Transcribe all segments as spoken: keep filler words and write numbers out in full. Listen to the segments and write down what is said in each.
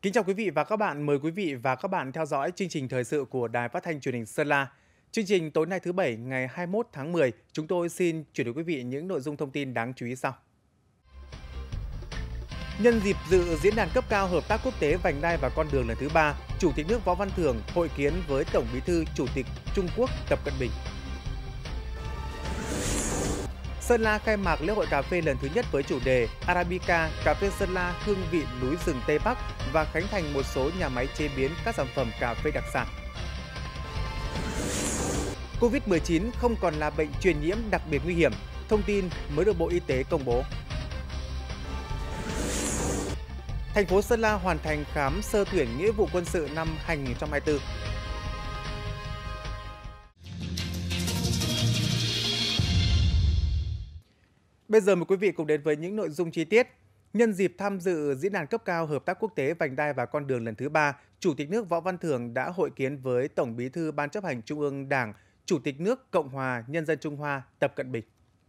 Kính chào quý vị và các bạn, mời quý vị và các bạn theo dõi chương trình thời sự của Đài Phát thanh Truyền hình Sơn La. Chương trình tối nay thứ Bảy ngày hai mươi mốt tháng mười, chúng tôi xin chuyển đến quý vị những nội dung thông tin đáng chú ý sau. Nhân dịp dự diễn đàn cấp cao hợp tác quốc tế vành đai và con đường lần thứ ba, Chủ tịch nước Võ Văn Thưởng hội kiến với Tổng Bí thư Chủ tịch Trung Quốc Tập Cận Bình. Sơn La khai mạc lễ hội cà phê lần thứ nhất với chủ đề Arabica, cà phê Sơn La, hương vị núi rừng Tây Bắc và khánh thành một số nhà máy chế biến các sản phẩm cà phê đặc sản. Covid mười chín không còn là bệnh truyền nhiễm đặc biệt nguy hiểm, thông tin mới được Bộ Y tế công bố. Thành phố Sơn La hoàn thành khám sơ tuyển nghĩa vụ quân sự năm hai nghìn không trăm hai mươi tư. Bây giờ mời quý vị cùng đến với những nội dung chi tiết. Nhân dịp tham dự diễn đàn cấp cao hợp tác quốc tế vành đai và con đường lần thứ ba, Chủ tịch nước Võ Văn Thưởng đã hội kiến với Tổng Bí thư Ban chấp hành Trung ương Đảng, Chủ tịch nước Cộng hòa Nhân dân Trung Hoa Tập Cận Bình.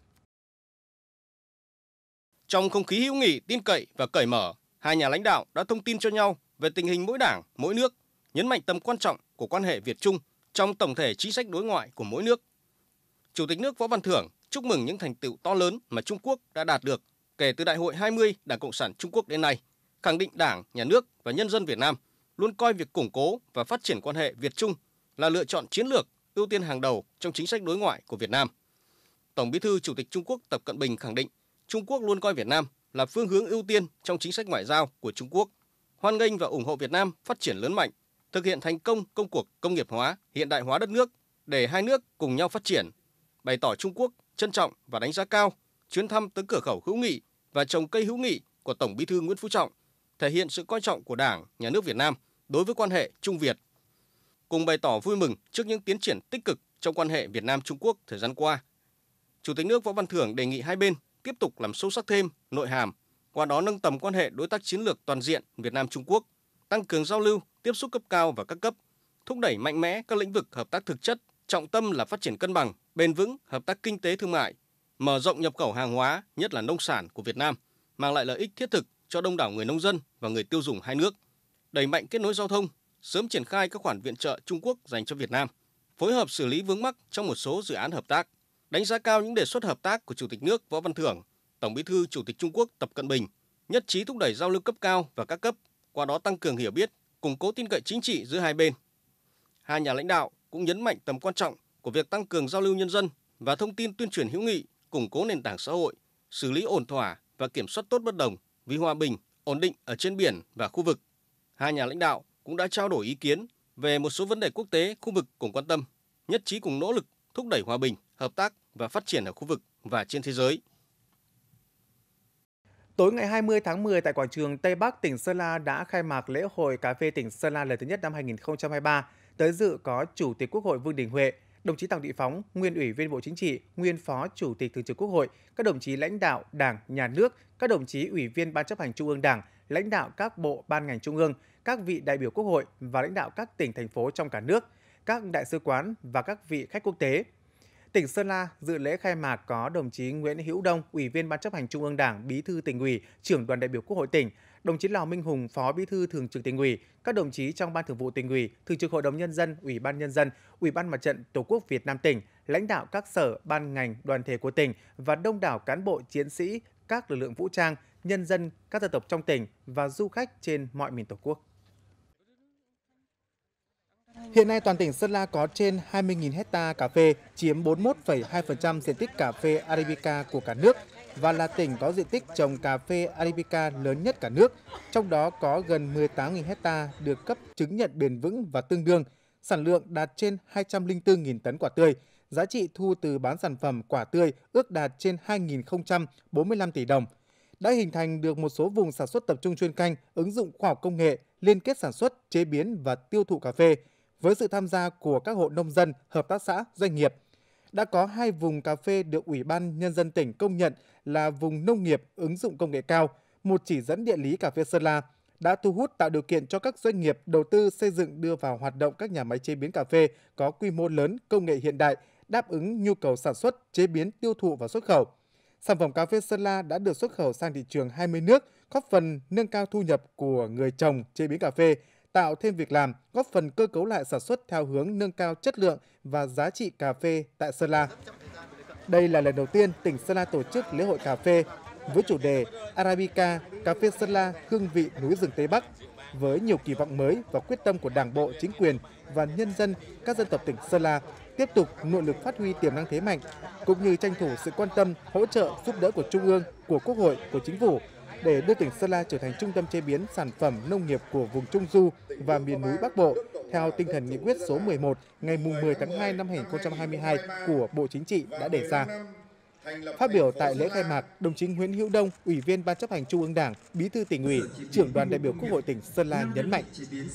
Trong không khí hữu nghị, tin cậy và cởi mở, hai nhà lãnh đạo đã thông tin cho nhau về tình hình mỗi đảng, mỗi nước, nhấn mạnh tầm quan trọng của quan hệ Việt-Trung trong tổng thể chính sách đối ngoại của mỗi nước. Chủ tịch nước Võ Văn Thưởng chúc mừng những thành tựu to lớn mà Trung Quốc đã đạt được kể từ Đại hội hai mươi Đảng Cộng sản Trung Quốc đến nay, khẳng định Đảng, Nhà nước và nhân dân Việt Nam luôn coi việc củng cố và phát triển quan hệ Việt-Trung là lựa chọn chiến lược, ưu tiên hàng đầu trong chính sách đối ngoại của Việt Nam. Tổng Bí thư Chủ tịch Trung Quốc Tập Cận Bình khẳng định Trung Quốc luôn coi Việt Nam là phương hướng ưu tiên trong chính sách ngoại giao của Trung Quốc, hoan nghênh và ủng hộ Việt Nam phát triển lớn mạnh, thực hiện thành công công cuộc công nghiệp hóa, hiện đại hóa đất nước để hai nước cùng nhau phát triển, bày tỏ Trung Quốc trân trọng và đánh giá cao chuyến thăm tới cửa khẩu hữu nghị và trồng cây hữu nghị của Tổng Bí thư Nguyễn Phú Trọng, thể hiện sự coi trọng của Đảng, Nhà nước Việt Nam đối với quan hệ Trung Việt. Cùng bày tỏ vui mừng trước những tiến triển tích cực trong quan hệ Việt Nam-Trung Quốc thời gian qua, Chủ tịch nước Võ Văn Thưởng đề nghị hai bên tiếp tục làm sâu sắc thêm nội hàm, qua đó nâng tầm quan hệ đối tác chiến lược toàn diện Việt Nam-Trung Quốc, tăng cường giao lưu, tiếp xúc cấp cao và các cấp, thúc đẩy mạnh mẽ các lĩnh vực hợp tác thực chất, trọng tâm là phát triển cân bằng, bền vững, hợp tác kinh tế thương mại, mở rộng nhập khẩu hàng hóa, nhất là nông sản của Việt Nam, mang lại lợi ích thiết thực cho đông đảo người nông dân và người tiêu dùng hai nước, đẩy mạnh kết nối giao thông, sớm triển khai các khoản viện trợ Trung Quốc dành cho Việt Nam, phối hợp xử lý vướng mắc trong một số dự án hợp tác, đánh giá cao những đề xuất hợp tác của Chủ tịch nước Võ Văn Thưởng, Tổng Bí thư Chủ tịch Trung Quốc Tập Cận Bình, nhất trí thúc đẩy giao lưu cấp cao và các cấp, qua đó tăng cường hiểu biết, củng cố tin cậy chính trị giữa hai bên. Hai nhà lãnh đạo cũng nhấn mạnh tầm quan trọng của việc tăng cường giao lưu nhân dân và thông tin tuyên truyền hữu nghị, củng cố nền tảng xã hội, xử lý ổn thỏa và kiểm soát tốt bất đồng vì hòa bình, ổn định ở trên biển và khu vực. Hai nhà lãnh đạo cũng đã trao đổi ý kiến về một số vấn đề quốc tế, khu vực cùng quan tâm, nhất trí cùng nỗ lực thúc đẩy hòa bình, hợp tác và phát triển ở khu vực và trên thế giới. Tối ngày hai mươi tháng mười tại quảng trường Tây Bắc, tỉnh Sơn La đã khai mạc lễ hội cà phê tỉnh Sơn La lần thứ nhất năm hai nghìn không trăm hai mươi ba. Tới dự có Chủ tịch Quốc hội Vương Đình Huệ, đồng chí Tòng Thị Phóng, nguyên Ủy viên Bộ Chính trị, nguyên Phó Chủ tịch Thường trực Quốc hội, các đồng chí lãnh đạo Đảng, Nhà nước, các đồng chí Ủy viên Ban chấp hành Trung ương Đảng, lãnh đạo các bộ ban ngành trung ương, các vị đại biểu Quốc hội và lãnh đạo các tỉnh, thành phố trong cả nước, các đại sứ quán và các vị khách quốc tế. Tỉnh Sơn La dự lễ khai mạc có đồng chí Nguyễn Hữu Đông, Ủy viên Ban chấp hành Trung ương Đảng, Bí thư Tỉnh ủy, Trưởng đoàn đại biểu Quốc hội tỉnh, đồng chí Lò Minh Hùng, Phó Bí thư Thường trực Tỉnh ủy, các đồng chí trong Ban Thường vụ Tỉnh ủy, Thường trực Hội đồng Nhân dân, Ủy ban Nhân dân, Ủy ban Mặt trận Tổ quốc Việt Nam tỉnh, lãnh đạo các sở, ban ngành, đoàn thể của tỉnh và đông đảo cán bộ, chiến sĩ, các lực lượng vũ trang, nhân dân, các dân tộc trong tỉnh và du khách trên mọi miền Tổ quốc. Hiện nay toàn tỉnh Sơn La có trên hai mươi nghìn hecta cà phê, chiếm bốn mươi mốt phẩy hai phần trăm diện tích cà phê Arabica của cả nước và là tỉnh có diện tích trồng cà phê Arabica lớn nhất cả nước. Trong đó có gần mười tám nghìn hecta được cấp chứng nhận bền vững và tương đương, sản lượng đạt trên hai trăm lẻ bốn nghìn tấn quả tươi, giá trị thu từ bán sản phẩm quả tươi ước đạt trên hai nghìn không trăm bốn mươi lăm tỷ đồng. Đã hình thành được một số vùng sản xuất tập trung chuyên canh, ứng dụng khoa học công nghệ, liên kết sản xuất, chế biến và tiêu thụ cà phê, với sự tham gia của các hộ nông dân, hợp tác xã, doanh nghiệp. Đã có hai vùng cà phê được Ủy ban Nhân dân tỉnh công nhận là vùng nông nghiệp ứng dụng công nghệ cao, một chỉ dẫn địa lý cà phê Sơn La, đã thu hút tạo điều kiện cho các doanh nghiệp đầu tư xây dựng đưa vào hoạt động các nhà máy chế biến cà phê có quy mô lớn, công nghệ hiện đại, đáp ứng nhu cầu sản xuất, chế biến, tiêu thụ và xuất khẩu. Sản phẩm cà phê Sơn La đã được xuất khẩu sang thị trường hai mươi nước góp phần nâng cao thu nhập của người trồng chế biến cà phê, tạo thêm việc làm, góp phần cơ cấu lại sản xuất theo hướng nâng cao chất lượng và giá trị cà phê tại Sơn La. Đây là lần đầu tiên tỉnh Sơn La tổ chức lễ hội cà phê với chủ đề Arabica, cà phê Sơn La hương vị núi rừng Tây Bắc. Với nhiều kỳ vọng mới và quyết tâm của Đảng bộ, chính quyền và nhân dân các dân tộc tỉnh Sơn La tiếp tục nội lực phát huy tiềm năng thế mạnh, cũng như tranh thủ sự quan tâm, hỗ trợ, giúp đỡ của Trung ương, của Quốc hội, của Chính phủ để đưa tỉnh Sơn La trở thành trung tâm chế biến sản phẩm nông nghiệp của vùng Trung Du và miền núi Bắc Bộ theo tinh thần nghị quyết số mười một ngày mười tháng hai năm hai nghìn không trăm hai mươi hai của Bộ Chính trị đã đề ra. Phát biểu tại lễ khai mạc, đồng chí Nguyễn Hữu Đông, Ủy viên Ban chấp hành Trung ương Đảng, Bí thư Tỉnh ủy, Trưởng đoàn đại biểu Quốc hội tỉnh Sơn La nhấn mạnh: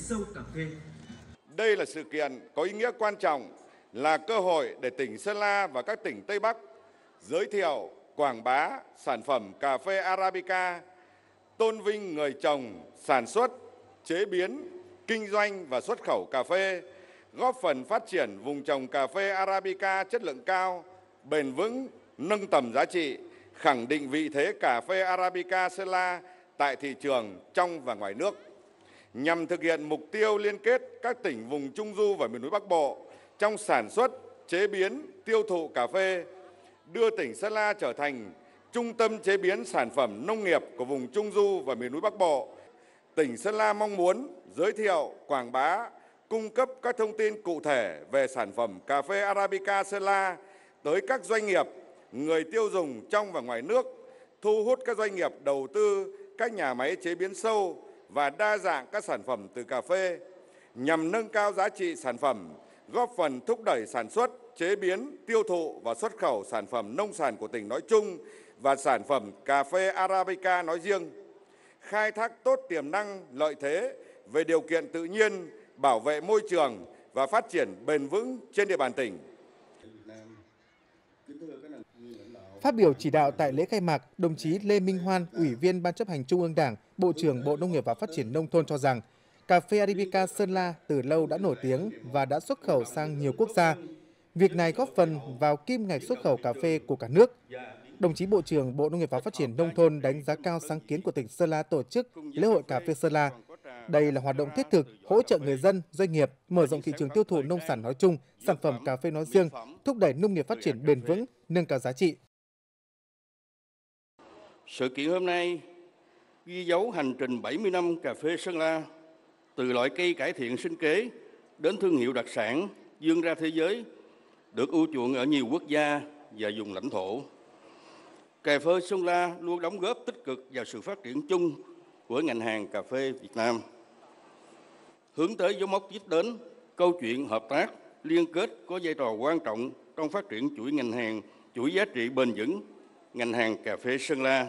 Đây là sự kiện có ý nghĩa quan trọng, là cơ hội để tỉnh Sơn La và các tỉnh Tây Bắc giới thiệu, quảng bá sản phẩm cà phê Arabica, tôn vinh người trồng, sản xuất, chế biến, kinh doanh và xuất khẩu cà phê, góp phần phát triển vùng trồng cà phê Arabica chất lượng cao, bền vững, nâng tầm giá trị, khẳng định vị thế cà phê Arabica Sơn La tại thị trường trong và ngoài nước, nhằm thực hiện mục tiêu liên kết các tỉnh vùng Trung Du và miền núi Bắc Bộ trong sản xuất, chế biến, tiêu thụ cà phê, đưa tỉnh Sơn La trở thành trung tâm chế biến sản phẩm nông nghiệp của vùng Trung Du và miền núi Bắc Bộ. Tỉnh Sơn La mong muốn giới thiệu, quảng bá, cung cấp các thông tin cụ thể về sản phẩm cà phê Arabica Sơn La tới các doanh nghiệp, người tiêu dùng trong và ngoài nước, thu hút các doanh nghiệp đầu tư các nhà máy chế biến sâu và đa dạng các sản phẩm từ cà phê, nhằm nâng cao giá trị sản phẩm, góp phần thúc đẩy sản xuất, chế biến, tiêu thụ và xuất khẩu sản phẩm nông sản của tỉnh nói chung và sản phẩm cà phê Arabica nói riêng, khai thác tốt tiềm năng, lợi thế về điều kiện tự nhiên, bảo vệ môi trường và phát triển bền vững trên địa bàn tỉnh. Phát biểu chỉ đạo tại lễ khai mạc, đồng chí Lê Minh Hoan, Ủy viên Ban chấp hành Trung ương Đảng, Bộ trưởng Bộ Nông nghiệp và Phát triển Nông thôn cho rằng, cà phê Arabica Sơn La từ lâu đã nổi tiếng và đã xuất khẩu sang nhiều quốc gia. Việc này góp phần vào kim ngạch xuất khẩu cà phê của cả nước. Đồng chí Bộ trưởng Bộ Nông nghiệp và Phát triển Nông thôn đánh giá cao sáng kiến của tỉnh Sơn La tổ chức lễ hội cà phê Sơn La. Đây là hoạt động thiết thực, hỗ trợ người dân, doanh nghiệp, mở rộng thị trường tiêu thụ nông sản nói chung, sản phẩm cà phê nói riêng, thúc đẩy nông nghiệp phát triển bền vững, nâng cao giá trị. Sự kiện hôm nay ghi dấu hành trình bảy mươi năm cà phê Sơn La, từ loại cây cải thiện sinh kế đến thương hiệu đặc sản vươn ra thế giới, được ưa chuộng ở nhiều quốc gia và vùng lãnh thổ. Cà phê Sơn La luôn đóng góp tích cực vào sự phát triển chung của ngành hàng cà phê Việt Nam. Hướng tới dấu mốc đích đến, câu chuyện hợp tác, liên kết có vai trò quan trọng trong phát triển chuỗi ngành hàng, chuỗi giá trị bền vững, ngành hàng cà phê Sơn La.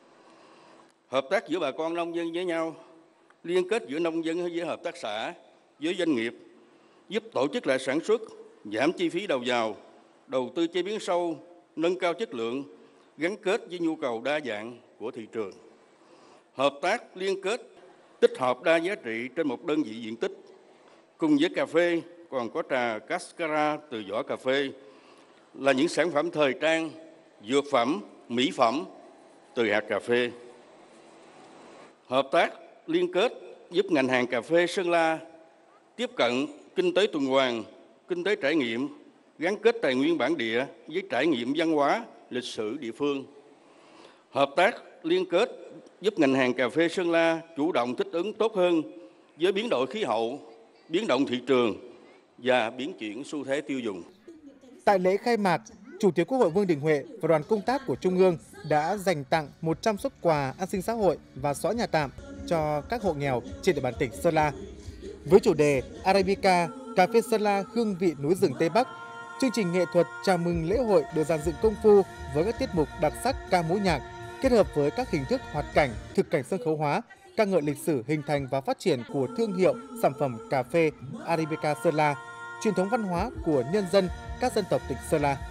Hợp tác giữa bà con nông dân với nhau, liên kết giữa nông dân với hợp tác xã, với doanh nghiệp, giúp tổ chức lại sản xuất, giảm chi phí đầu vào, đầu tư chế biến sâu, nâng cao chất lượng, gắn kết với nhu cầu đa dạng của thị trường. Hợp tác liên kết, tích hợp đa giá trị trên một đơn vị diện tích. Cùng với cà phê còn có trà cascara từ vỏ cà phê, là những sản phẩm thời trang, dược phẩm, mỹ phẩm từ hạt cà phê. Hợp tác liên kết giúp ngành hàng cà phê Sơn La tiếp cận kinh tế tuần hoàn, kinh tế trải nghiệm, gắn kết tài nguyên bản địa với trải nghiệm văn hóa, lịch sử địa phương. Hợp tác liên kết giúp ngành hàng cà phê Sơn La chủ động thích ứng tốt hơn với biến đổi khí hậu, biến động thị trường và biến chuyển xu thế tiêu dùng. Tại lễ khai mạc, Chủ tịch Quốc hội Vương Đình Huệ và đoàn công tác của Trung ương đã dành tặng một trăm suất quà an sinh xã hội và xóa nhà tạm cho các hộ nghèo trên địa bàn tỉnh Sơn La. Với chủ đề Arabica, cà phê Sơn La hương vị núi rừng Tây Bắc, chương trình nghệ thuật chào mừng lễ hội được dàn dựng công phu với các tiết mục đặc sắc ca múa nhạc, kết hợp với các hình thức hoạt cảnh, thực cảnh sân khấu hóa, ca ngợi lịch sử hình thành và phát triển của thương hiệu sản phẩm cà phê Arabica Sơn La, truyền thống văn hóa của nhân dân các dân tộc tỉnh Sơn La.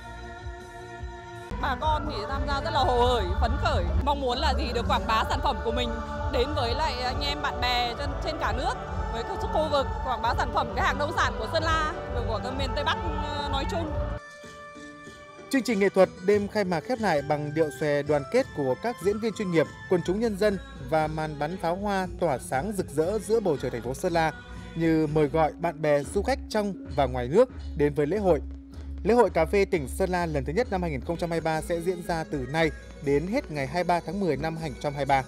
Bà con thì tham gia rất là hồ hởi, phấn khởi, mong muốn là gì được quảng bá sản phẩm của mình đến với lại anh em bạn bè trên, trên cả nước, với các khu vực, quảng bá sản phẩm cái hàng nông sản của Sơn La và của các miền Tây Bắc nói chung. Chương trình nghệ thuật đêm khai mạc khép lại bằng điệu xòe đoàn kết của các diễn viên chuyên nghiệp, quần chúng nhân dân và màn bắn pháo hoa tỏa sáng rực rỡ giữa bầu trời thành phố Sơn La, như mời gọi bạn bè du khách trong và ngoài nước đến với lễ hội. Lễ hội cà phê tỉnh Sơn La lần thứ nhất năm hai nghìn không trăm hai mươi ba sẽ diễn ra từ nay đến hết ngày hai mươi ba tháng mười năm hai nghìn không trăm hai mươi ba.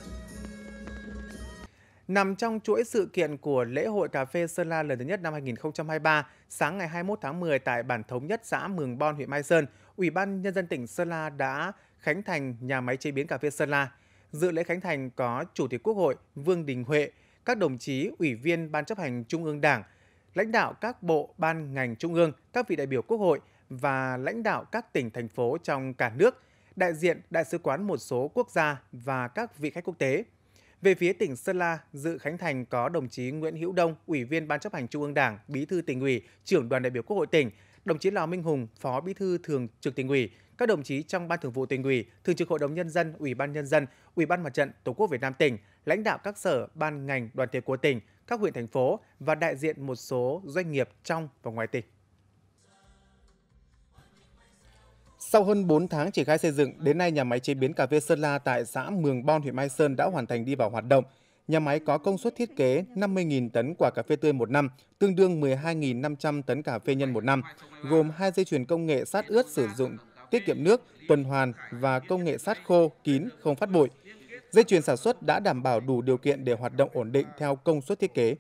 Nằm trong chuỗi sự kiện của lễ hội cà phê Sơn La lần thứ nhất năm hai nghìn không trăm hai mươi ba, sáng ngày hai mươi mốt tháng mười tại bản Thống Nhất, xã Mường Bon, huyện Mai Sơn, Ủy ban Nhân dân tỉnh Sơn La đã khánh thành nhà máy chế biến cà phê Sơn La. Dự lễ khánh thành có Chủ tịch Quốc hội Vương Đình Huệ, các đồng chí Ủy viên Ban chấp hành Trung ương Đảng, lãnh đạo các bộ, ban, ngành Trung ương, các vị đại biểu Quốc hội và lãnh đạo các tỉnh, thành phố trong cả nước, đại diện Đại sứ quán một số quốc gia và các vị khách quốc tế. Về phía tỉnh Sơn La, dự khánh thành có đồng chí Nguyễn Hữu Đông, Ủy viên Ban chấp hành Trung ương Đảng, Bí thư Tỉnh ủy, Trưởng đoàn đại biểu Quốc hội tỉnh, đồng chí Lò Minh Hùng, Phó Bí thư Thường trực Tỉnh ủy, các đồng chí trong Ban Thường vụ Tỉnh ủy, Thường trực Hội đồng Nhân dân, Ủy ban Nhân dân, Ủy ban Mặt trận Tổ quốc Việt Nam tỉnh, lãnh đạo các sở, ban, ngành, đoàn thể của tỉnh, các huyện, thành phố và đại diện một số doanh nghiệp trong và ngoài tỉnh. Sau hơn bốn tháng triển khai xây dựng, đến nay nhà máy chế biến cà phê Sơn La tại xã Mường Bon, huyện Mai Sơn đã hoàn thành đi vào hoạt động. Nhà máy có công suất thiết kế năm mươi nghìn tấn quả cà phê tươi một năm, tương đương mười hai nghìn năm trăm tấn cà phê nhân một năm, gồm hai dây chuyền công nghệ sát ướt sử dụng tiết kiệm nước, tuần hoàn và công nghệ sát khô, kín, không phát bụi. Dây chuyền sản xuất đã đảm bảo đủ điều kiện để hoạt động ổn định theo công suất thiết kế.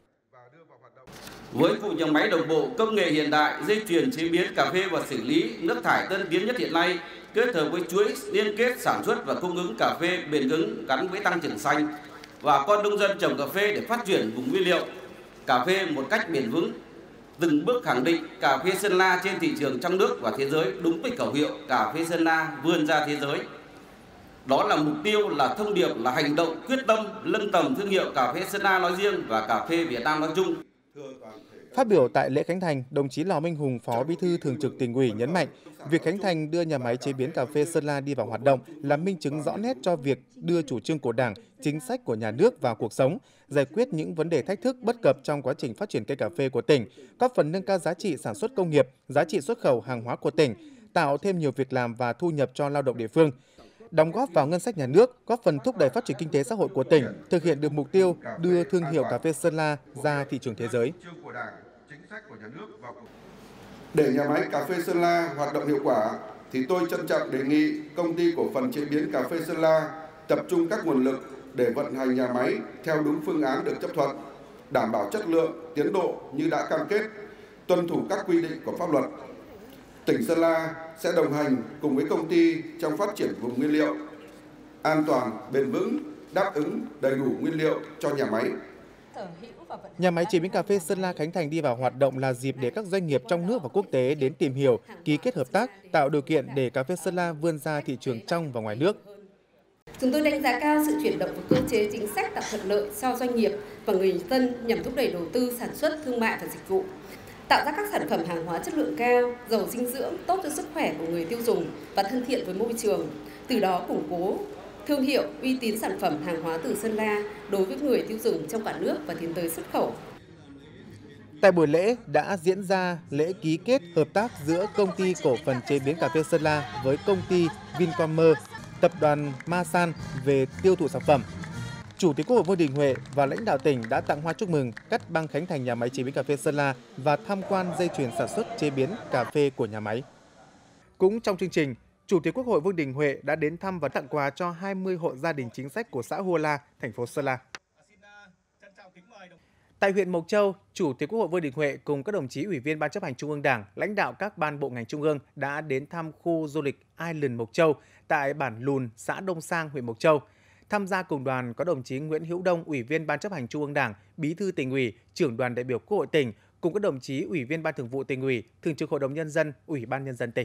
Với vụ nhà máy đồng bộ công nghệ hiện đại, dây chuyền chế biến cà phê và xử lý nước thải tân tiến nhất hiện nay, kết hợp với chuỗi liên kết sản xuất và cung ứng cà phê bền vững gắn với tăng trưởng xanh và con nông dân trồng cà phê để phát triển vùng nguyên liệu cà phê một cách bền vững, từng bước khẳng định cà phê Sơn La trên thị trường trong nước và thế giới đúng với khẩu hiệu cà phê Sơn La vươn ra thế giới. Đó là mục tiêu, là thông điệp, là hành động quyết tâm nâng tầm thương hiệu cà phê Sơn La nói riêng và cà phê Việt Nam nói chung. Phát biểu tại lễ khánh thành, đồng chí Lò Minh Hùng, Phó Bí thư Thường trực Tỉnh ủy nhấn mạnh, việc khánh thành đưa nhà máy chế biến cà phê Sơn La đi vào hoạt động là minh chứng rõ nét cho việc đưa chủ trương của Đảng, chính sách của nhà nước vào cuộc sống, giải quyết những vấn đề thách thức bất cập trong quá trình phát triển cây cà phê của tỉnh, góp phần nâng cao giá trị sản xuất công nghiệp, giá trị xuất khẩu hàng hóa của tỉnh, tạo thêm nhiều việc làm và thu nhập cho lao động địa phương, đóng góp vào ngân sách nhà nước, góp phần thúc đẩy phát triển kinh tế xã hội của tỉnh, thực hiện được mục tiêu đưa thương hiệu cà phê Sơn La ra thị trường thế giới. Để nhà máy cà phê Sơn La hoạt động hiệu quả, thì tôi trân trọng đề nghị Công ty Cổ phần Chế biến Cà phê Sơn La tập trung các nguồn lực để vận hành nhà máy theo đúng phương án được chấp thuận, đảm bảo chất lượng, tiến độ như đã cam kết, tuân thủ các quy định của pháp luật. Tỉnh Sơn La sẽ đồng hành cùng với công ty trong phát triển vùng nguyên liệu an toàn, bền vững, đáp ứng đầy đủ nguyên liệu cho nhà máy. Nhà máy chế biến cà phê Sơn La khánh thành đi vào hoạt động là dịp để các doanh nghiệp trong nước và quốc tế đến tìm hiểu, ký kết hợp tác, tạo điều kiện để cà phê Sơn La vươn ra thị trường trong và ngoài nước. Chúng tôi đánh giá cao sự chuyển động của cơ chế chính sách tạo thuận lợi cho doanh nghiệp và người dân nhằm thúc đẩy đầu tư, sản xuất, thương mại và dịch vụ, tạo ra các sản phẩm hàng hóa chất lượng cao, giàu dinh dưỡng, tốt cho sức khỏe của người tiêu dùng và thân thiện với môi trường, từ đó củng cố thương hiệu, uy tín sản phẩm hàng hóa từ Sơn La đối với người tiêu dùng trong cả nước và tiến tới xuất khẩu. Tại buổi lễ đã diễn ra lễ ký kết hợp tác giữa Công ty Cổ phần Chế biến Cà phê Sơn La với Công ty Vincommerce, Tập đoàn Masan về tiêu thụ sản phẩm. Chủ tịch Quốc hội Vương Đình Huệ và lãnh đạo tỉnh đã tặng hoa chúc mừng, cắt băng khánh thành nhà máy chế biến cà phê Sơn La và tham quan dây chuyền sản xuất chế biến cà phê của nhà máy. Cũng trong chương trình, Chủ tịch Quốc hội Vương Đình Huệ đã đến thăm và tặng quà cho hai mươi hộ gia đình chính sách của xã Hua La, thành phố Sơn La. Tại huyện Mộc Châu, Chủ tịch Quốc hội Vương Đình Huệ cùng các đồng chí Ủy viên Ban chấp hành Trung ương Đảng, lãnh đạo các ban bộ ngành Trung ương đã đến thăm khu du lịch Island Mộc Châu tại bản Lùn, xã Đông Sang, huyện Mộc Châu. Tham gia cùng đoàn có đồng chí Nguyễn Hữu Đông, Ủy viên Ban chấp hành Trung ương Đảng, Bí thư Tỉnh ủy, Trưởng đoàn đại biểu Quốc hội tỉnh, cùng các đồng chí Ủy viên Ban Thường vụ Tỉnh ủy, Thường trực Hội đồng Nhân dân, Ủy ban Nhân dân tỉnh.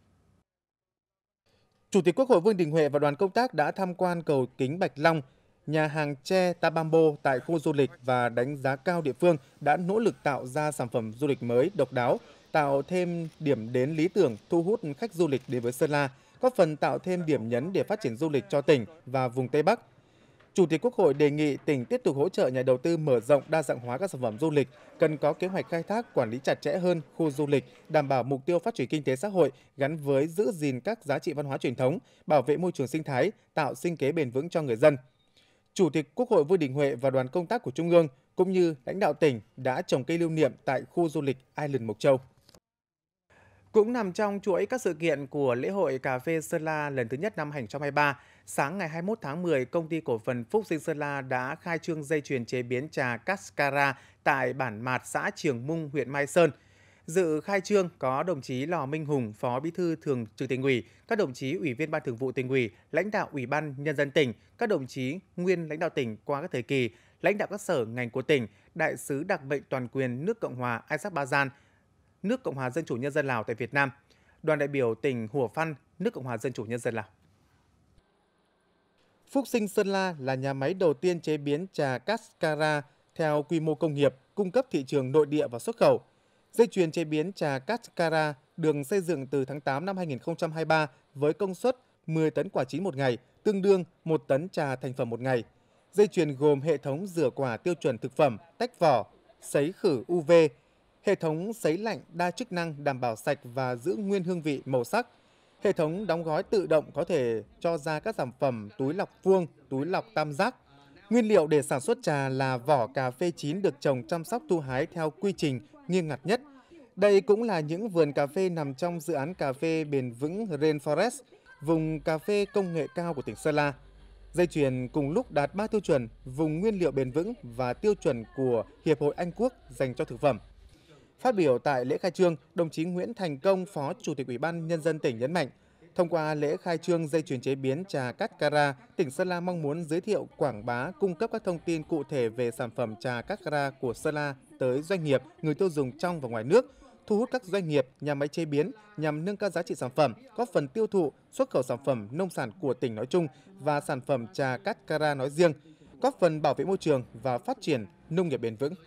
Chủ tịch Quốc hội Vương Đình Huệ và đoàn công tác đã tham quan cầu Kính Bạch Long, nhà hàng tre Tabambo tại khu du lịch và đánh giá cao địa phương đã nỗ lực tạo ra sản phẩm du lịch mới độc đáo, tạo thêm điểm đến lý tưởng thu hút khách du lịch đến với Sơn La, góp phần tạo thêm điểm nhấn để phát triển du lịch cho tỉnh và vùng Tây Bắc. Chủ tịch Quốc hội đề nghị tỉnh tiếp tục hỗ trợ nhà đầu tư mở rộng đa dạng hóa các sản phẩm du lịch, cần có kế hoạch khai thác quản lý chặt chẽ hơn khu du lịch, đảm bảo mục tiêu phát triển kinh tế xã hội gắn với giữ gìn các giá trị văn hóa truyền thống, bảo vệ môi trường sinh thái, tạo sinh kế bền vững cho người dân. Chủ tịch Quốc hội Vương Đình Huệ và đoàn công tác của Trung ương cũng như lãnh đạo tỉnh đã trồng cây lưu niệm tại khu du lịch Island Mộc Châu. Cũng nằm trong chuỗi các sự kiện của lễ hội cà phê Sơn La lần thứ nhất năm hai nghìn không trăm hai mươi ba, sáng ngày hai mươi mốt tháng mười, Công ty Cổ phần Phúc Sinh Sơn La đã khai trương dây chuyền chế biến trà Cascara tại bản Mạt, xã Triềng Mung, huyện Mai Sơn. Dự khai trương có đồng chí Lò Minh Hùng, Phó Bí thư Thường trực Tỉnh ủy, các đồng chí Ủy viên Ban Thường vụ Tỉnh ủy, lãnh đạo Ủy ban Nhân dân tỉnh, các đồng chí nguyên lãnh đạo tỉnh qua các thời kỳ, lãnh đạo các sở ngành của tỉnh, đại sứ đặc mệnh toàn quyền nước Cộng hòa Azerbaijan, nước Cộng hòa Dân chủ Nhân dân Lào tại Việt Nam, đoàn đại biểu tỉnh Hủa Phăn, nước Cộng hòa Dân chủ Nhân dân Lào. Phúc Sinh Sơn La là nhà máy đầu tiên chế biến trà Cascara theo quy mô công nghiệp, cung cấp thị trường nội địa và xuất khẩu. Dây chuyền chế biến trà Cascara được xây dựng từ tháng tám năm hai nghìn không trăm hai mươi ba với công suất mười tấn quả chín một ngày, tương đương một tấn trà thành phẩm một ngày. Dây chuyền gồm hệ thống rửa quả tiêu chuẩn thực phẩm, tách vỏ, sấy khử u vê, hệ thống sấy lạnh đa chức năng đảm bảo sạch và giữ nguyên hương vị màu sắc. Hệ thống đóng gói tự động có thể cho ra các sản phẩm túi lọc vuông, túi lọc tam giác. Nguyên liệu để sản xuất trà là vỏ cà phê chín được trồng chăm sóc thu hái theo quy trình nghiêm ngặt nhất. Đây cũng là những vườn cà phê nằm trong dự án cà phê bền vững Rainforest, vùng cà phê công nghệ cao của tỉnh Sơn La. Dây chuyền cùng lúc đạt ba tiêu chuẩn vùng nguyên liệu bền vững và tiêu chuẩn của Hiệp hội Anh Quốc dành cho thực phẩm. Phát biểu tại lễ khai trương, đồng chí Nguyễn Thành Công, Phó Chủ tịch Ủy ban Nhân dân tỉnh nhấn mạnh, thông qua lễ khai trương dây chuyền chế biến trà Cascara, tỉnh Sơn La mong muốn giới thiệu, quảng bá, cung cấp các thông tin cụ thể về sản phẩm trà Cascara của Sơn La tới doanh nghiệp, người tiêu dùng trong và ngoài nước, thu hút các doanh nghiệp, nhà máy chế biến nhằm nâng cao giá trị sản phẩm, góp phần tiêu thụ, xuất khẩu sản phẩm nông sản của tỉnh nói chung và sản phẩm trà Cascara nói riêng, góp phần bảo vệ môi trường và phát triển nông nghiệp bền vững.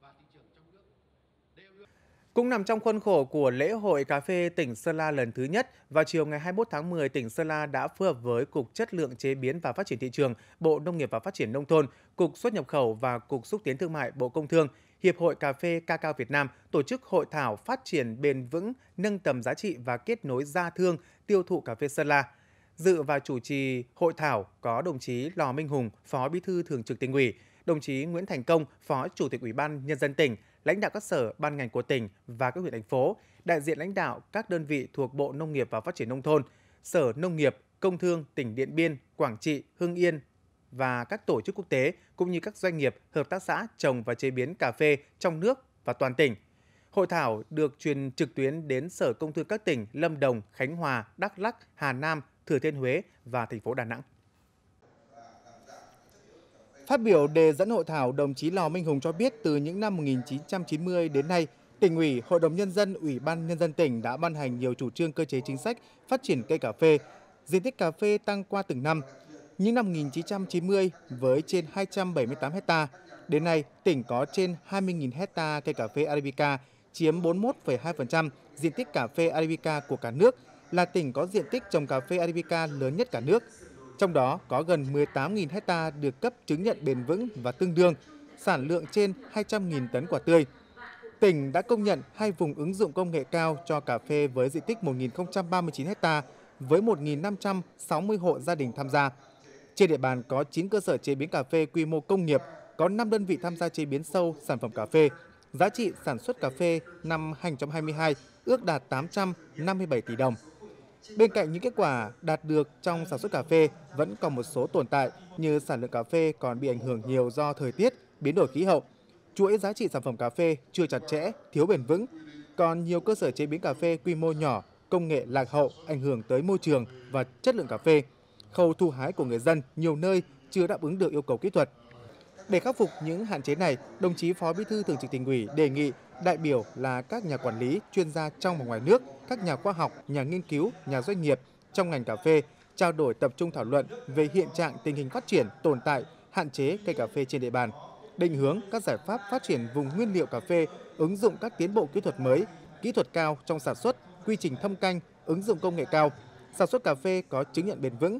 Cũng nằm trong khuôn khổ của lễ hội cà phê tỉnh Sơn La lần thứ nhất, vào chiều ngày hai mươi mốt tháng mười, tỉnh Sơn La đã phối hợp với Cục Chất lượng Chế biến và Phát triển Thị trường, Bộ Nông nghiệp và Phát triển Nông thôn, Cục Xuất nhập khẩu và Cục Xúc tiến Thương mại Bộ Công Thương, Hiệp hội Cà phê Cacao Việt Nam tổ chức hội thảo phát triển bền vững, nâng tầm giá trị và kết nối gia thương tiêu thụ cà phê Sơn La. Dự và chủ trì hội thảo có đồng chí Lò Minh Hùng, Phó Bí thư Thường trực Tỉnh ủy, đồng chí Nguyễn Thành Công, Phó Chủ tịch Ủy ban Nhân dân tỉnh, lãnh đạo các sở, ban ngành của tỉnh và các huyện thành phố, đại diện lãnh đạo các đơn vị thuộc Bộ Nông nghiệp và Phát triển Nông thôn, Sở Nông nghiệp, Công thương tỉnh Điện Biên, Quảng Trị, Hưng Yên và các tổ chức quốc tế cũng như các doanh nghiệp, hợp tác xã trồng và chế biến cà phê trong nước và toàn tỉnh. Hội thảo được truyền trực tuyến đến Sở Công Thương các tỉnh Lâm Đồng, Khánh Hòa, Đắk Lắk, Hà Nam, Thừa Thiên Huế và thành phố Đà Nẵng. Phát biểu đề dẫn hội thảo, đồng chí Lò Minh Hùng cho biết từ những năm một nghìn chín trăm chín mươi đến nay, Tỉnh ủy, Hội đồng Nhân dân, Ủy ban Nhân dân tỉnh đã ban hành nhiều chủ trương cơ chế chính sách phát triển cây cà phê. Diện tích cà phê tăng qua từng năm. Những năm một nghìn chín trăm chín mươi với trên hai trăm bảy mươi tám hecta, đến nay tỉnh có trên hai mươi nghìn hecta cây cà phê Arabica, chiếm bốn mươi mốt phẩy hai phần trăm diện tích cà phê Arabica của cả nước, là tỉnh có diện tích trồng cà phê Arabica lớn nhất cả nước. Trong đó có gần mười tám nghìn hecta được cấp chứng nhận bền vững và tương đương, sản lượng trên hai trăm nghìn tấn quả tươi. Tỉnh đã công nhận hai vùng ứng dụng công nghệ cao cho cà phê với diện tích một nghìn không trăm ba mươi chín hecta với một nghìn năm trăm sáu mươi hộ gia đình tham gia. Trên địa bàn có chín cơ sở chế biến cà phê quy mô công nghiệp, có năm đơn vị tham gia chế biến sâu sản phẩm cà phê. Giá trị sản xuất cà phê năm hai nghìn không trăm hai mươi hai ước đạt tám trăm năm mươi bảy tỷ đồng. Bên cạnh những kết quả đạt được trong sản xuất cà phê, vẫn còn một số tồn tại như sản lượng cà phê còn bị ảnh hưởng nhiều do thời tiết, biến đổi khí hậu. Chuỗi giá trị sản phẩm cà phê chưa chặt chẽ, thiếu bền vững. Còn nhiều cơ sở chế biến cà phê quy mô nhỏ, công nghệ lạc hậu, ảnh hưởng tới môi trường và chất lượng cà phê. Khâu thu hái của người dân nhiều nơi chưa đáp ứng được yêu cầu kỹ thuật. Để khắc phục những hạn chế này, đồng chí Phó Bí thư Thường trực Tỉnh ủy đề nghị đại biểu là các nhà quản lý, chuyên gia trong và ngoài nước, các nhà khoa học, nhà nghiên cứu, nhà doanh nghiệp trong ngành cà phê trao đổi tập trung thảo luận về hiện trạng tình hình phát triển, tồn tại, hạn chế cây cà phê trên địa bàn, định hướng các giải pháp phát triển vùng nguyên liệu cà phê, ứng dụng các tiến bộ kỹ thuật mới, kỹ thuật cao trong sản xuất, quy trình thâm canh, ứng dụng công nghệ cao, sản xuất cà phê có chứng nhận bền vững,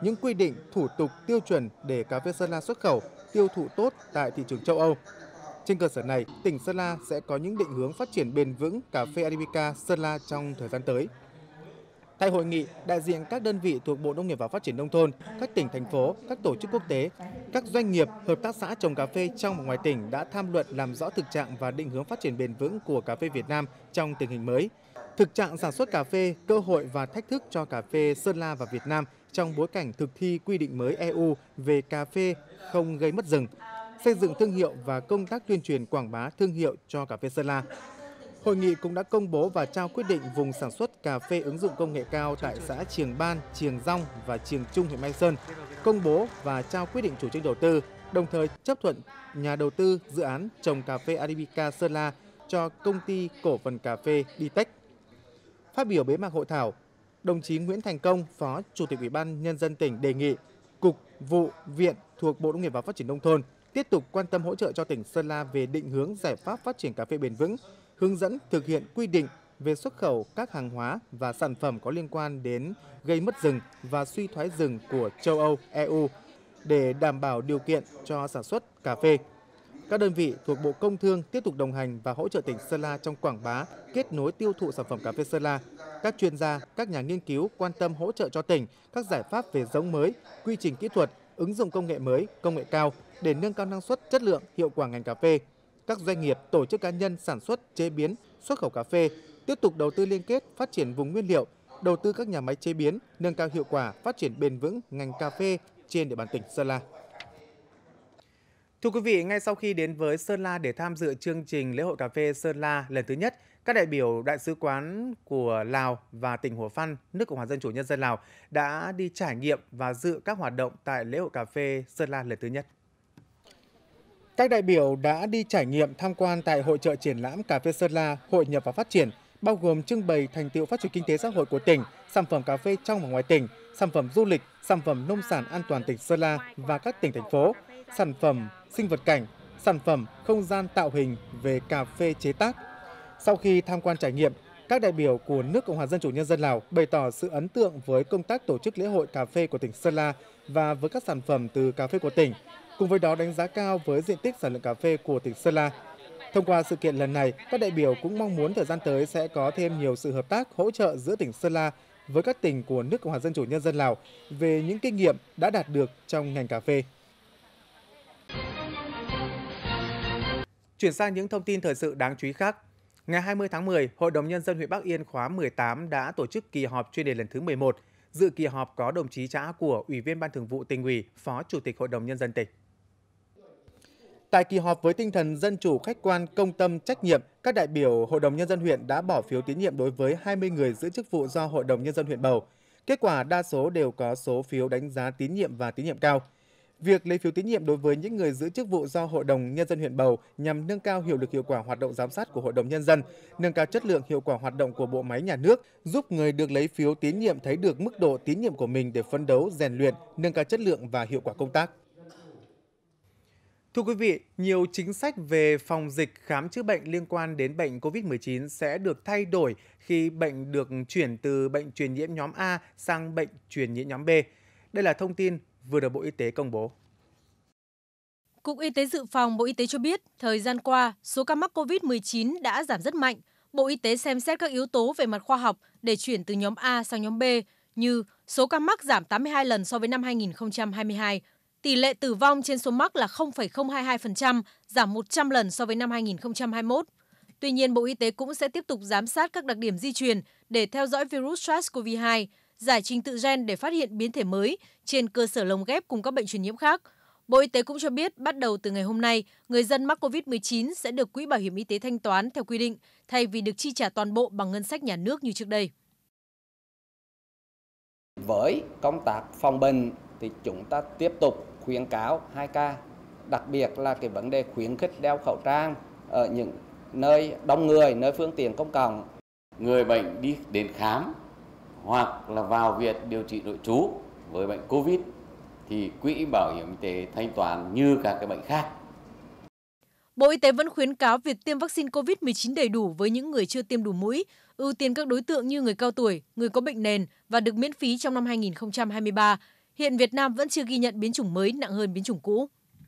những quy định, thủ tục, tiêu chuẩn để cà phê Sơn La xuất khẩu, tiêu thụ tốt tại thị trường châu Âu. Trên cơ sở này, tỉnh Sơn La sẽ có những định hướng phát triển bền vững cà phê Arabica Sơn La trong thời gian tới. Tại hội nghị, đại diện các đơn vị thuộc Bộ Nông nghiệp và Phát triển Nông thôn, các tỉnh, thành phố, các tổ chức quốc tế, các doanh nghiệp, hợp tác xã trồng cà phê trong và ngoài tỉnh đã tham luận làm rõ thực trạng và định hướng phát triển bền vững của cà phê Việt Nam trong tình hình mới, thực trạng sản xuất cà phê, cơ hội và thách thức cho cà phê Sơn La và Việt Nam trong bối cảnh thực thi quy định mới E U về cà phê không gây mất rừng, xây dựng thương hiệu và công tác tuyên truyền quảng bá thương hiệu cho cà phê Sơn La. Hội nghị cũng đã công bố và trao quyết định vùng sản xuất cà phê ứng dụng công nghệ cao tại xã Triềng Ban, Triềng Dong và Triềng Trung, huyện Mai Sơn, công bố và trao quyết định chủ trương đầu tư, đồng thời chấp thuận nhà đầu tư dự án trồng cà phê Arabica Sơn La cho công ty cổ phần cà phê Ditech. Phát biểu bế mạc hội thảo, đồng chí Nguyễn Thành Công, Phó Chủ tịch Ủy ban Nhân dân tỉnh đề nghị Cục, vụ, viện thuộc Bộ Nông nghiệp và Phát triển Nông thôn tiếp tục quan tâm hỗ trợ cho tỉnh Sơn La về định hướng giải pháp phát triển cà phê bền vững, hướng dẫn thực hiện quy định về xuất khẩu các hàng hóa và sản phẩm có liên quan đến gây mất rừng và suy thoái rừng của châu Âu, E U để đảm bảo điều kiện cho sản xuất cà phê. Các đơn vị thuộc Bộ Công Thương tiếp tục đồng hành và hỗ trợ tỉnh Sơn La trong quảng bá, kết nối tiêu thụ sản phẩm cà phê Sơn La. Các chuyên gia, các nhà nghiên cứu quan tâm hỗ trợ cho tỉnh các giải pháp về giống mới, quy trình kỹ thuật, ứng dụng công nghệ mới, công nghệ cao để nâng cao năng suất, chất lượng, hiệu quả ngành cà phê. Các doanh nghiệp, tổ chức cá nhân sản xuất, chế biến, xuất khẩu cà phê tiếp tục đầu tư liên kết, phát triển vùng nguyên liệu, đầu tư các nhà máy chế biến, nâng cao hiệu quả, phát triển bền vững ngành cà phê trên địa bàn tỉnh Sơn La. Thưa quý vị, ngay sau khi đến với Sơn La để tham dự chương trình lễ hội cà phê Sơn La lần thứ nhất, các đại biểu Đại sứ quán của Lào và tỉnh Hủa Phăn, nước Cộng hòa Dân chủ Nhân dân Lào đã đi trải nghiệm và dự các hoạt động tại lễ hội cà phê Sơn La lần thứ nhất. Các đại biểu đã đi trải nghiệm tham quan tại hội chợ triển lãm cà phê Sơn La hội nhập và phát triển, bao gồm trưng bày thành tựu phát triển kinh tế xã hội của tỉnh, sản phẩm cà phê trong và ngoài tỉnh, sản phẩm du lịch, sản phẩm nông sản an toàn tỉnh Sơn La và các tỉnh thành phố, sản phẩm sinh vật cảnh, sản phẩm không gian tạo hình về cà phê chế tác. Sau khi tham quan trải nghiệm, các đại biểu của nước Cộng hòa Dân chủ Nhân dân Lào bày tỏ sự ấn tượng với công tác tổ chức lễ hội cà phê của tỉnh Sơn La và với các sản phẩm từ cà phê của tỉnh. Cùng với đó đánh giá cao với diện tích sản lượng cà phê của tỉnh Sơn La. Thông qua sự kiện lần này, các đại biểu cũng mong muốn thời gian tới sẽ có thêm nhiều sự hợp tác, hỗ trợ giữa tỉnh Sơn La với các tỉnh của nước Cộng hòa Dân chủ Nhân dân Lào về những kinh nghiệm đã đạt được trong ngành cà phê. Chuyển sang những thông tin thời sự đáng chú ý khác. Ngày hai mươi tháng mười, Hội đồng Nhân dân huyện Bắc Yên khóa mười tám đã tổ chức kỳ họp chuyên đề lần thứ mười một. Dự kỳ họp có đồng chí Trã Của, Ủy viên Ban Thường vụ Tỉnh ủy, Phó Chủ tịch Hội đồng Nhân dân tỉnh. Tại kỳ họp với tinh thần dân chủ, khách quan, công tâm, trách nhiệm, các đại biểu Hội đồng Nhân dân huyện đã bỏ phiếu tín nhiệm đối với hai mươi người giữ chức vụ do Hội đồng Nhân dân huyện bầu. Kết quả đa số đều có số phiếu đánh giá tín nhiệm và tín nhiệm cao. Việc lấy phiếu tín nhiệm đối với những người giữ chức vụ do Hội đồng Nhân dân huyện bầu nhằm nâng cao hiệu lực hiệu quả hoạt động giám sát của Hội đồng Nhân dân, nâng cao chất lượng hiệu quả hoạt động của bộ máy nhà nước, giúp người được lấy phiếu tín nhiệm thấy được mức độ tín nhiệm của mình để phấn đấu, rèn luyện, nâng cao chất lượng và hiệu quả công tác. Thưa quý vị, nhiều chính sách về phòng dịch, khám chữa bệnh liên quan đến bệnh covid mười chín sẽ được thay đổi khi bệnh được chuyển từ bệnh truyền nhiễm nhóm A sang bệnh truyền nhiễm nhóm B. Đây là thông tin vừa được Bộ Y tế công bố. Cục Y tế Dự phòng Bộ Y tế cho biết, thời gian qua, số ca mắc covid mười chín đã giảm rất mạnh. Bộ Y tế xem xét các yếu tố về mặt khoa học để chuyển từ nhóm A sang nhóm B như số ca mắc giảm tám mươi hai lần so với năm hai nghìn không trăm hai mươi hai, tỷ lệ tử vong trên số mắc là không phẩy không hai hai phần trăm, giảm một trăm lần so với năm hai nghìn không trăm hai mươi mốt. Tuy nhiên, Bộ Y tế cũng sẽ tiếp tục giám sát các đặc điểm di truyền để theo dõi virus SARS-xê o vê hai, giải trình tự gen để phát hiện biến thể mới trên cơ sở lồng ghép cùng các bệnh truyền nhiễm khác. Bộ Y tế cũng cho biết bắt đầu từ ngày hôm nay, người dân mắc covid mười chín sẽ được Quỹ Bảo hiểm Y tế thanh toán theo quy định, thay vì được chi trả toàn bộ bằng ngân sách nhà nước như trước đây. Với công tác phòng bệnh thì chúng ta tiếp tục khuyến cáo hai K, đặc biệt là cái vấn đề khuyến khích đeo khẩu trang ở những nơi đông người, nơi phương tiện công cộng. Người bệnh đi đến khám hoặc là vào viện điều trị nội trú với bệnh Covid thì Quỹ Bảo hiểm Y tế thanh toán như các cái bệnh khác. Bộ Y tế vẫn khuyến cáo việc tiêm vaccine covid mười chín đầy đủ với những người chưa tiêm đủ mũi, ưu tiên các đối tượng như người cao tuổi, người có bệnh nền và được miễn phí trong năm hai nghìn không trăm hai mươi ba. Hiện Việt Nam vẫn chưa ghi nhận biến chủng mới nặng hơn biến chủng cũ.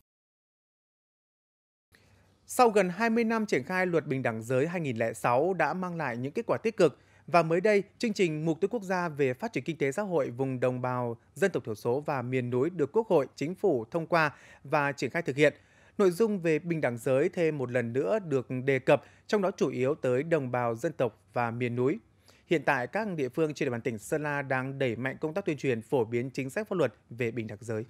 Sau gần hai mươi năm triển khai luật bình đẳng giới hai nghìn không trăm lẻ sáu đã mang lại những kết quả tích cực, và mới đây, chương trình Mục tiêu Quốc gia về phát triển kinh tế xã hội vùng đồng bào dân tộc thiểu số và miền núi được Quốc hội, Chính phủ thông qua và triển khai thực hiện. Nội dung về bình đẳng giới thêm một lần nữa được đề cập, trong đó chủ yếu tới đồng bào dân tộc và miền núi. Hiện tại, các địa phương trên địa bàn tỉnh Sơn La đang đẩy mạnh công tác tuyên truyền phổ biến chính sách pháp luật về bình đẳng giới.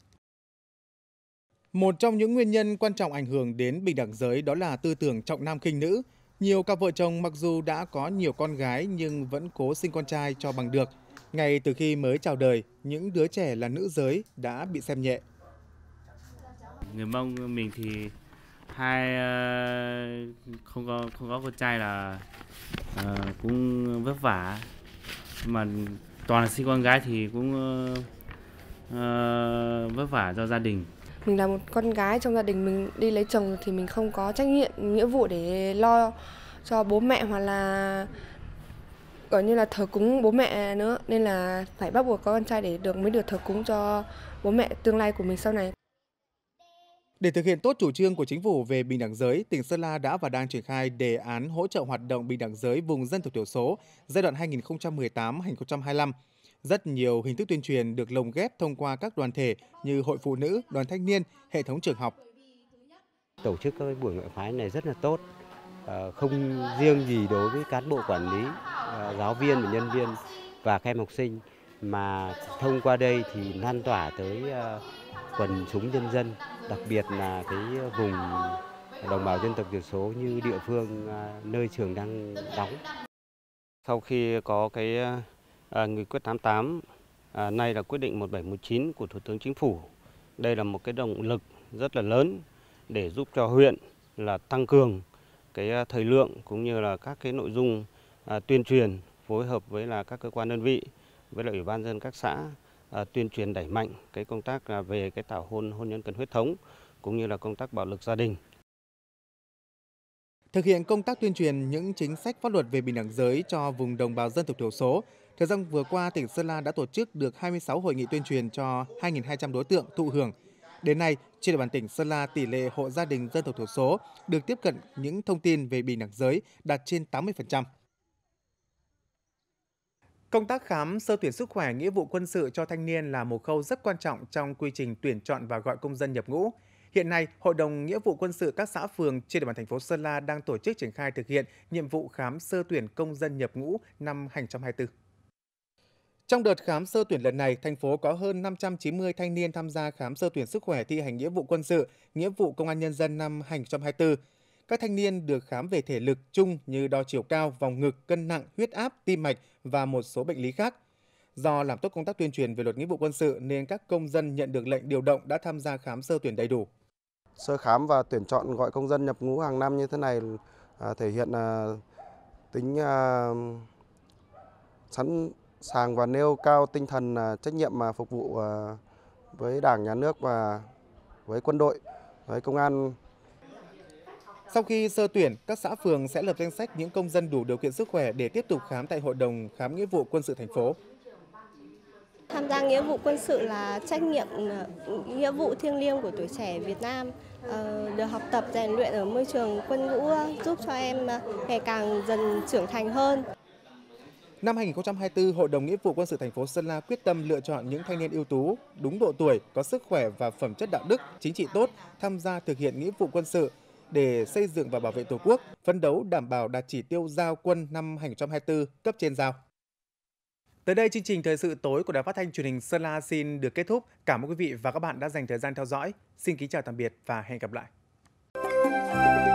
Một trong những nguyên nhân quan trọng ảnh hưởng đến bình đẳng giới đó là tư tưởng trọng nam khinh nữ. Nhiều cặp vợ chồng mặc dù đã có nhiều con gái nhưng vẫn cố sinh con trai cho bằng được. Ngay từ khi mới chào đời, những đứa trẻ là nữ giới đã bị xem nhẹ. Người Mông mình thì hai không có không có con trai là uh, cũng vất vả, mà toàn là sinh con gái thì cũng uh, uh, vất vả cho gia đình. Mình là một con gái trong gia đình, mình đi lấy chồng thì mình không có trách nhiệm, nghĩa vụ để lo cho bố mẹ hoặc là gọi như là thờ cúng bố mẹ nữa, nên là phải bắt buộc có con trai để được mới được thờ cúng cho bố mẹ tương lai của mình sau này. Để thực hiện tốt chủ trương của Chính phủ về bình đẳng giới, tỉnh Sơn La đã và đang triển khai đề án hỗ trợ hoạt động bình đẳng giới vùng dân tộc thiểu số giai đoạn hai nghìn không trăm mười tám đến hai nghìn không trăm hai mươi lăm. Rất nhiều hình thức tuyên truyền được lồng ghép thông qua các đoàn thể như hội phụ nữ, đoàn thanh niên, hệ thống trường học. Tổ chức các buổi ngoại khóa này rất là tốt, không riêng gì đối với cán bộ quản lý, giáo viên và nhân viên và các em học sinh, mà thông qua đây thì lan tỏa tới quần chúng nhân dân, đặc biệt là cái vùng đồng bào dân tộc thiểu số như địa phương nơi trường đang đóng. Sau khi có cái À, nghị quyết tám mươi tám, à, nay là quyết định một bảy một chín của Thủ tướng Chính phủ. Đây là một cái động lực rất là lớn để giúp cho huyện là tăng cường cái thời lượng cũng như là các cái nội dung à, tuyên truyền, phối hợp với là các cơ quan đơn vị, với lại Ủy ban nhân dân các xã à, tuyên truyền đẩy mạnh cái công tác à, về cái tảo hôn hôn nhân cận huyết thống cũng như là công tác bạo lực gia đình. Thực hiện công tác tuyên truyền những chính sách pháp luật về bình đẳng giới cho vùng đồng bào dân tộc thiểu số, thời gian vừa qua, tỉnh Sơn La đã tổ chức được hai mươi sáu hội nghị tuyên truyền cho hai nghìn hai trăm đối tượng thụ hưởng. Đến nay, trên địa bàn tỉnh Sơn La, tỷ lệ hộ gia đình dân tộc thiểu số được tiếp cận những thông tin về bình đẳng giới đạt trên tám mươi phần trăm. Công tác khám sơ tuyển sức khỏe nghĩa vụ quân sự cho thanh niên là một khâu rất quan trọng trong quy trình tuyển chọn và gọi công dân nhập ngũ. Hiện nay, Hội đồng Nghĩa vụ Quân sự các xã phường trên địa bàn thành phố Sơn La đang tổ chức triển khai thực hiện nhiệm vụ khám sơ tuyển công dân nhập ngũ năm hai nghìn không trăm hai mươi tư. Trong đợt khám sơ tuyển lần này, thành phố có hơn năm trăm chín mươi thanh niên tham gia khám sơ tuyển sức khỏe thi hành nghĩa vụ quân sự, nghĩa vụ công an nhân dân năm hai nghìn không trăm hai mươi tư. Các thanh niên được khám về thể lực chung như đo chiều cao, vòng ngực, cân nặng, huyết áp, tim mạch và một số bệnh lý khác. Do làm tốt công tác tuyên truyền về luật nghĩa vụ quân sự nên các công dân nhận được lệnh điều động đã tham gia khám sơ tuyển đầy đủ. Sơ khám và tuyển chọn gọi công dân nhập ngũ hàng năm như thế này à, thể hiện à, tính à, sẵn sàng và nêu cao tinh thần à, trách nhiệm mà phục vụ à, với Đảng, Nhà nước và với quân đội, với công an. Sau khi sơ tuyển, các xã phường sẽ lập danh sách những công dân đủ điều kiện sức khỏe để tiếp tục khám tại Hội đồng Khám nghĩa vụ quân sự thành phố. Tham gia nghĩa vụ quân sự là trách nhiệm, nghĩa vụ thiêng liêng của tuổi trẻ Việt Nam. Được học tập rèn luyện ở môi trường quân ngũ giúp cho em ngày càng dần trưởng thành hơn. Năm hai nghìn không trăm hai mươi tư, Hội đồng Nghĩa vụ Quân sự thành phố Sơn La quyết tâm lựa chọn những thanh niên ưu tú, đúng độ tuổi, có sức khỏe và phẩm chất đạo đức, chính trị tốt tham gia thực hiện nghĩa vụ quân sự để xây dựng và bảo vệ Tổ quốc, phấn đấu đảm bảo đạt chỉ tiêu giao quân năm hai nghìn không trăm hai mươi tư cấp trên giao. Tới đây, chương trình Thời sự tối của Đài Phát thanh Truyền hình Sơn La xin được kết thúc. Cảm ơn quý vị và các bạn đã dành thời gian theo dõi. Xin kính chào tạm biệt và hẹn gặp lại.